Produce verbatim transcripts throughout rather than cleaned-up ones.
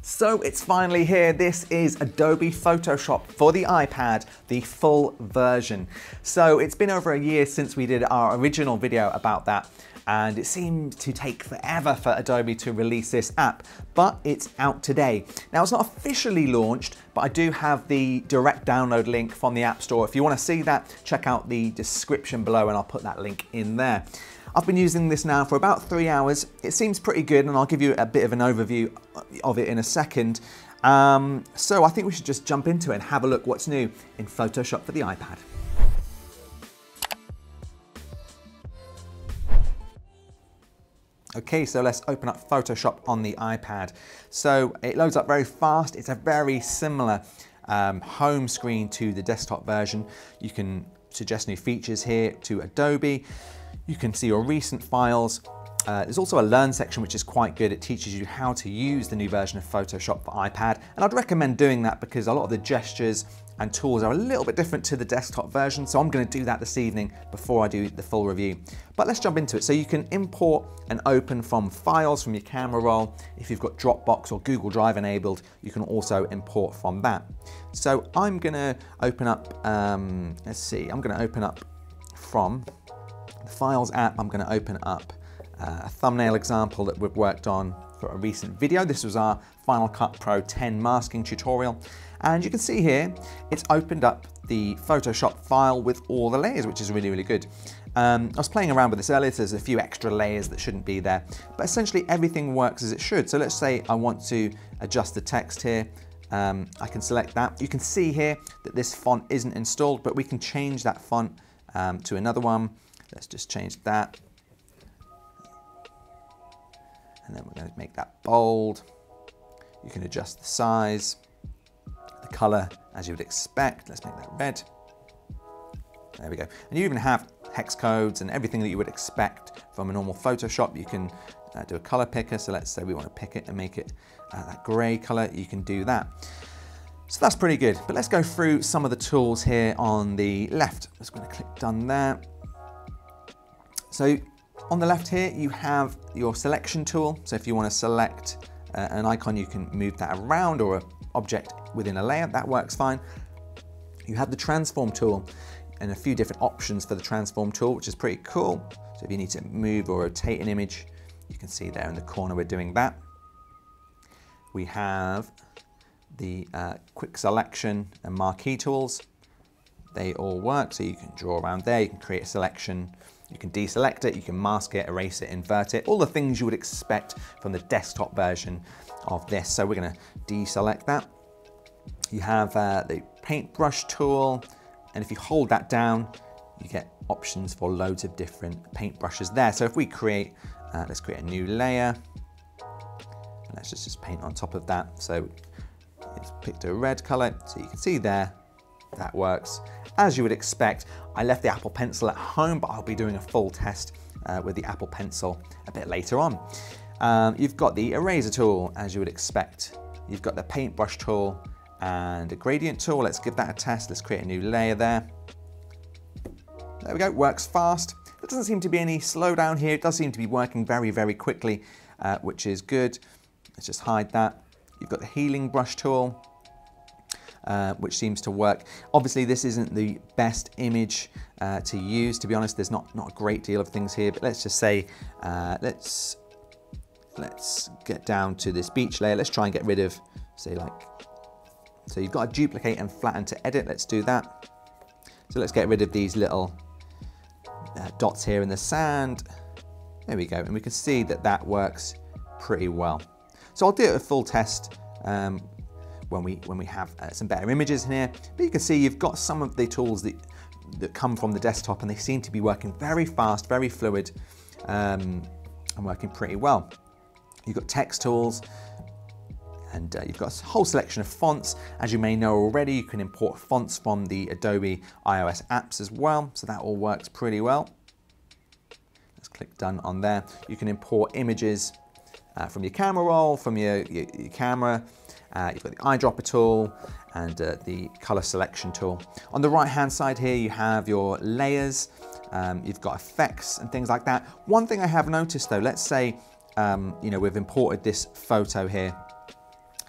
So it's finally here. This is Adobe Photoshop for the iPad, the full version. So it's been over a year since we did our original video about that, and it seemed to take forever for Adobe to release this app, but it's out today. Now it's not officially launched, but I do have the direct download link from the App Store. If you want to see that, check out the description below and I'll put that link in there. I've been using this now for about three hours. It seems pretty good, and I'll give you a bit of an overview of it in a second. Um, so I think we should just jump into it and have a look what's new in Photoshop for the iPad. Okay, so let's open up Photoshop on the iPad. So it loads up very fast. It's a very similar um, home screen to the desktop version. You can suggest new features here to Adobe. You can see your recent files. Uh, there's also a Learn section, which is quite good. It teaches you how to use the new version of Photoshop for iPad. And I'd recommend doing that because a lot of the gestures and tools are a little bit different to the desktop version. So I'm going to do that this evening before I do the full review. But let's jump into it. So you can import and open from files from your camera roll. If you've got Dropbox or Google Drive enabled, you can also import from that. So I'm going to open up, um, let's see, I'm going to open up from the Files app. I'm going to open up uh, a thumbnail example that we've worked on for a recent video. This was our Final Cut Pro ten masking tutorial. And you can see here, it's opened up the Photoshop file with all the layers, which is really, really good. Um, I was playing around with this earlier, so there's a few extra layers that shouldn't be there, but essentially everything works as it should. So let's say I want to adjust the text here. Um, I can select that. You can see here that this font isn't installed, but we can change that font um, to another one. Let's just change that. And then we're going to make that bold. You can adjust the size, the color as you would expect. Let's make that red. There we go. And you even have hex codes and everything that you would expect from a normal Photoshop. You can uh, do a color picker. So let's say we want to pick it and make it uh, that gray color. You can do that. So that's pretty good. But let's go through some of the tools here on the left. I'm just going to click done there. So on the left here, you have your selection tool. So if you want to select uh, an icon, you can move that around, or an object within a layer. That works fine. You have the transform tool and a few different options for the transform tool, which is pretty cool. So if you need to move or rotate an image, you can see there in the corner we're doing that. We have the uh, quick selection and marquee tools. They all work, so you can draw around there, you can create a selection, you can deselect it, you can mask it, erase it, invert it, all the things you would expect from the desktop version of this. So we're going to deselect that. You have uh, the paintbrush tool, and if you hold that down, you get options for loads of different paintbrushes there. So if we create, uh, let's create a new layer, and let's just, just paint on top of that. So it's picked a red color, so you can see there, that works. As you would expect, I left the Apple Pencil at home, but I'll be doing a full test uh, with the Apple Pencil a bit later on. Um, you've got the eraser tool, as you would expect. You've got the paintbrush tool and a gradient tool. Let's give that a test. Let's create a new layer there. There we go, works fast. There doesn't seem to be any slowdown here. It does seem to be working very, very quickly, uh, which is good. Let's just hide that. You've got the healing brush tool, Uh, which seems to work. Obviously, this isn't the best image uh, to use. To be honest, there's not, not a great deal of things here, but let's just say, uh, let's, let's get down to this beach layer. Let's try and get rid of, say like, so you've got to duplicate and flatten to edit. Let's do that. So let's get rid of these little uh, dots here in the sand. There we go. And we can see that that works pretty well. So I'll do a full test um, when we when we have uh, some better images in here. But you can see you've got some of the tools that, that come from the desktop, and they seem to be working very fast, very fluid, um, and working pretty well. You've got text tools, and uh, you've got a whole selection of fonts. As you may know already, you can import fonts from the Adobe iOS apps as well, so that all works pretty well. Let's click done on there. You can import images uh, from your camera roll, from your, your, your camera. Uh, you've got the eyedropper tool and uh, the color selection tool. On the right hand side here, you have your layers. Um, you've got effects and things like that. One thing I have noticed though, let's say um, you know, we've imported this photo here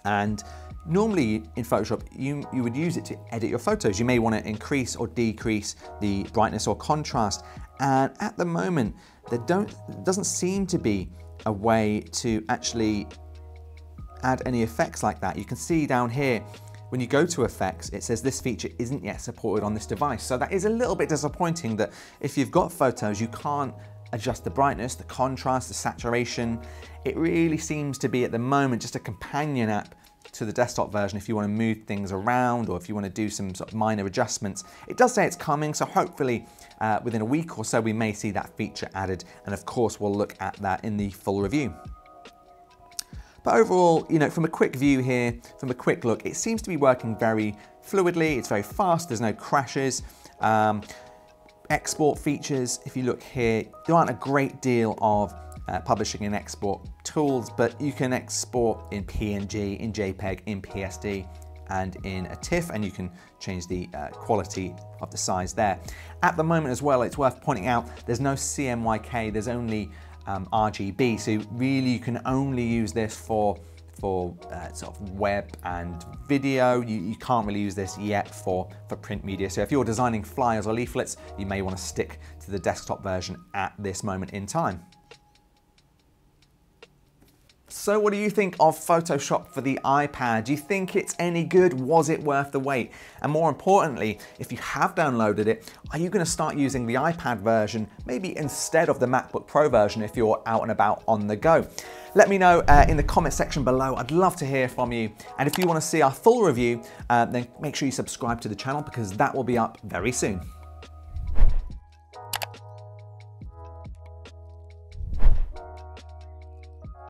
And normally in Photoshop, you, you would use it to edit your photos. You may want to increase or decrease the brightness or contrast. And at the moment, there don't, doesn't seem to be a way to actually add any effects like that. You can see down here, when you go to effects, it says this feature isn't yet supported on this device. So that is a little bit disappointing that if you've got photos, you can't adjust the brightness, the contrast, the saturation. It really seems to be at the moment just a companion app to the desktop version if you want to move things around or if you want to do some sort of minor adjustments. It does say it's coming, so hopefully uh, within a week or so we may see that feature added, and of course we'll look at that in the full review. But overall, you know, from a quick view here, from a quick look, it seems to be working very fluidly. It's very fast, there's no crashes. Um, export features, if you look here, there aren't a great deal of uh, publishing and export tools, but you can export in P N G, in JPEG, in P S D, and in a TIFF, and you can change the uh, quality of the size there. At the moment as well, it's worth pointing out, there's no C M Y K, there's only Um, R G B, so really you can only use this for for uh, sort of web and video. You, you can't really use this yet for, for print media. So if you're designing flyers or leaflets, you may want to stick to the desktop version at this moment in time. So what do you think of Photoshop for the iPad? Do you think it's any good? Was it worth the wait? And more importantly, if you have downloaded it, are you going to start using the iPad version maybe instead of the MacBook Pro version if you're out and about on the go? Let me know uh, in the comment section below. I'd love to hear from you. And if you want to see our full review, uh, then make sure you subscribe to the channel because that will be up very soon.